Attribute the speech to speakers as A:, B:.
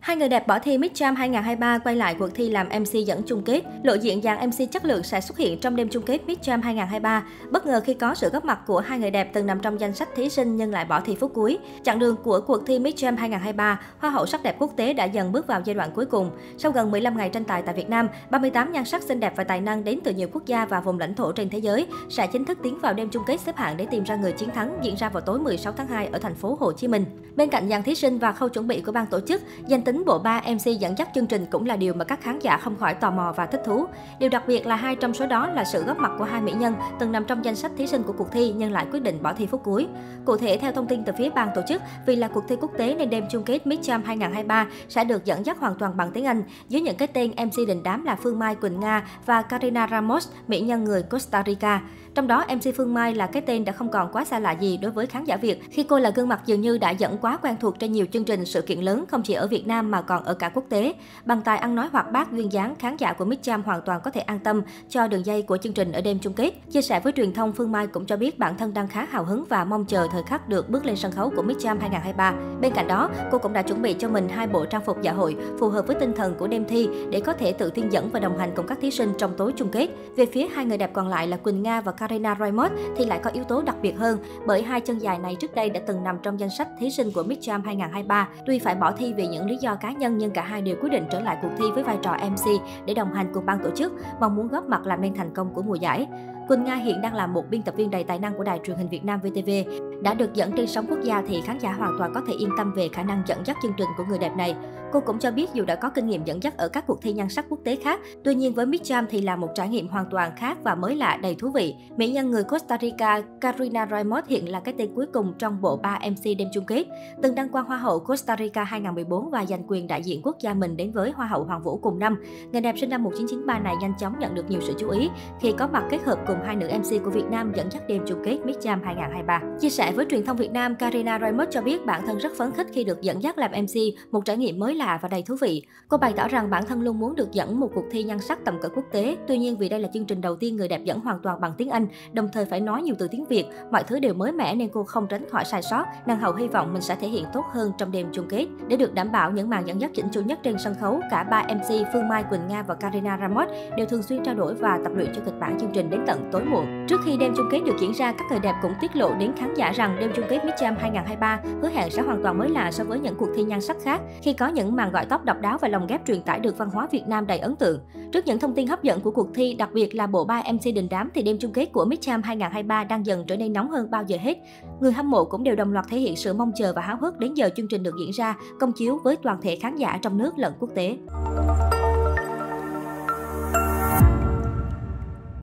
A: Hai người đẹp bỏ thi Midterm 2023 quay lại cuộc thi làm MC dẫn chung kết. Lộ diện dàn MC chất lượng sẽ xuất hiện trong đêm chung kết Midterm 2023. Bất ngờ khi có sự góp mặt của hai người đẹp từng nằm trong danh sách thí sinh nhưng lại bỏ thi phút cuối. Chặng đường của cuộc thi Midterm 2023, Hoa hậu sắc đẹp quốc tế đã dần bước vào giai đoạn cuối cùng. Sau gần 15 ngày tranh tài tại Việt Nam, 38 nhan sắc xinh đẹp và tài năng đến từ nhiều quốc gia và vùng lãnh thổ trên thế giới sẽ chính thức tiến vào đêm chung kết xếp hạng để tìm ra người chiến thắng diễn ra vào tối 16 tháng 2 ở thành phố Hồ Chí Minh. Bên cạnh dàn thí sinh và khâu chuẩn bị của ban tổ chức, danh tính bộ ba MC dẫn dắt chương trình cũng là điều mà các khán giả không khỏi tò mò và thích thú. Điều đặc biệt là hai trong số đó là sự góp mặt của hai mỹ nhân từng nằm trong danh sách thí sinh của cuộc thi nhưng lại quyết định bỏ thi phút cuối. Cụ thể, theo thông tin từ phía ban tổ chức, vì là cuộc thi quốc tế nên đêm chung kết Midterm 2023 sẽ được dẫn dắt hoàn toàn bằng tiếng Anh, dưới những cái tên MC đình đám là Phương Mai, Quỳnh Nga và Karina Ramos, mỹ nhân người Costa Rica. Trong đó, MC Phương Mai là cái tên đã không còn quá xa lạ gì đối với khán giả Việt, khi cô là gương mặt dường như đã dẫn quá quen thuộc trên nhiều chương trình sự kiện lớn không chỉ ở Việt Nam mà còn ở cả quốc tế. Bằng tài ăn nói hoạt bát, duyên dáng, khán giả của Midterm hoàn toàn có thể an tâm cho đường dây của chương trình ở đêm chung kết. Chia sẻ với truyền thông, Phương Mai cũng cho biết bản thân đang khá hào hứng và mong chờ thời khắc được bước lên sân khấu của Midterm 2023. Bên cạnh đó, cô cũng đã chuẩn bị cho mình hai bộ trang phục dạ hội phù hợp với tinh thần của đêm thi để có thể tự thiên dẫn và đồng hành cùng các thí sinh trong tối chung kết. Về phía hai người đẹp còn lại là Quỳnh Nga và Karina Ramos thì lại có yếu tố đặc biệt hơn, bởi hai chân dài này trước đây đã từng nằm trong danh sách thí sinh của Midterm 2023. Tuy phải bỏ thi vì những lý do cá nhân nhưng cả hai đều quyết định trở lại cuộc thi với vai trò MC để đồng hành cùng ban tổ chức, mong muốn góp mặt làm nên thành công của mùa giải. Quỳnh Nga hiện đang là một biên tập viên đầy tài năng của đài truyền hình Việt Nam VTV. Đã được dẫn trên sóng quốc gia thì khán giả hoàn toàn có thể yên tâm về khả năng dẫn dắt chương trình của người đẹp này. Cô cũng cho biết dù đã có kinh nghiệm dẫn dắt ở các cuộc thi nhan sắc quốc tế khác, tuy nhiên với Midterm thì là một trải nghiệm hoàn toàn khác và mới lạ, đầy thú vị. Mỹ nhân người Costa Rica Karina Ramos hiện là cái tên cuối cùng trong bộ ba MC đêm chung kết. Từng đăng quang Hoa hậu Costa Rica 2014 và giành quyền đại diện quốc gia mình đến với Hoa hậu Hoàng vũ cùng năm. Người đẹp sinh năm 1993 này nhanh chóng nhận được nhiều sự chú ý khi có mặt kết hợp cùng hai nữ MC của Việt Nam dẫn dắt đêm chung kết Midterm 2023. Chia sẻ với truyền thông Việt Nam, Karina Ramos cho biết bản thân rất phấn khích khi được dẫn dắt làm MC, một trải nghiệm mới lạ và đầy thú vị. Cô bày tỏ rằng bản thân luôn muốn được dẫn một cuộc thi nhan sắc tầm cỡ quốc tế. Tuy nhiên vì đây là chương trình đầu tiên người đẹp dẫn hoàn toàn bằng tiếng Anh, đồng thời phải nói nhiều từ tiếng Việt, mọi thứ đều mới mẻ nên cô không tránh khỏi sai sót. Nàng hậu hy vọng mình sẽ thể hiện tốt hơn trong đêm chung kết. Để được đảm bảo những màn dẫn dắt chỉnh chu nhất trên sân khấu, cả ba MC Phương Mai, Quỳnh Nga và Karina Ramos đều thường xuyên trao đổi và tập luyện cho kịch bản chương trình đến tận tối muộn. Trước khi đêm chung kết được diễn ra, các người đẹp cũng tiết lộ đến khán giả rằng đêm chung kết Midterm 2023 hứa hẹn sẽ hoàn toàn mới lạ so với những cuộc thi nhan sắc khác, khi có những màn gọi tóc độc đáo và lồng ghép truyền tải được văn hóa Việt Nam đầy ấn tượng. Trước những thông tin hấp dẫn của cuộc thi, đặc biệt là bộ ba MC đình đám, thì đêm chung kết của Midterm 2023 đang dần trở nên nóng hơn bao giờ hết. Người hâm mộ cũng đều đồng loạt thể hiện sự mong chờ và háo hức đến giờ chương trình được diễn ra, công chiếu với toàn thể khán giả trong nước lẫn quốc tế.